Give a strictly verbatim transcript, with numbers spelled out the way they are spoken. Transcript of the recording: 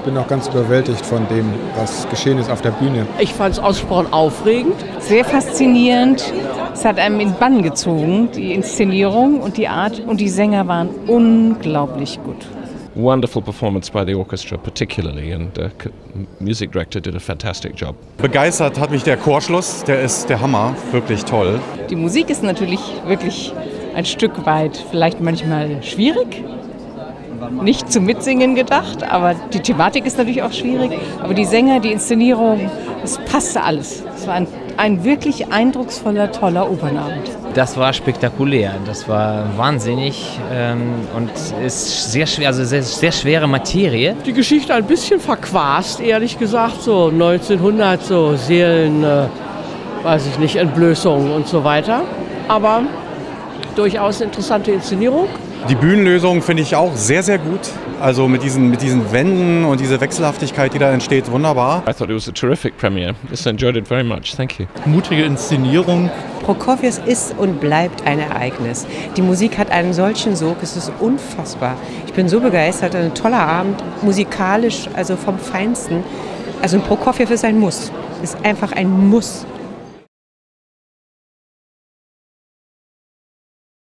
bin auch ganz überwältigt von dem, was geschehen ist auf der Bühne. Ich fand es ausgesprochen aufregend. Sehr faszinierend. Es hat einem in den Bann gezogen, die Inszenierung und die Art. Und die Sänger waren unglaublich gut. Wonderful performance by the orchestra particularly, and the music director did a fantastic job. Begeistert hat mich der Chorschluss, der ist der Hammer, wirklich toll. Die Musik ist natürlich wirklich ein Stück weit vielleicht manchmal schwierig. Nicht zum Mitsingen gedacht, aber die Thematik ist natürlich auch schwierig. Aber die Sänger, die Inszenierung, es passte alles. Es war ein, ein wirklich eindrucksvoller, toller Opernabend. Das war spektakulär, das war wahnsinnig ähm, und ist sehr schwer, also sehr, sehr schwere Materie. Die Geschichte ein bisschen verquast, ehrlich gesagt, so neunzehnhundert, so Seelen, äh, weiß ich nicht, Entblößungen und so weiter. Aber durchaus eine interessante Inszenierung. Die Bühnenlösung finde ich auch sehr, sehr gut. Also mit diesen, mit diesen Wänden und diese Wechselhaftigkeit, die da entsteht, wunderbar. I thought it was a terrific premiere. Just enjoyed it very much. Thank you. Mutige Inszenierung. Prokofjew ist und bleibt ein Ereignis. Die Musik hat einen solchen Sog, es ist unfassbar. Ich bin so begeistert, ein toller Abend, musikalisch, also vom Feinsten. Also ein Prokofjew ist ein Muss, ist einfach ein Muss.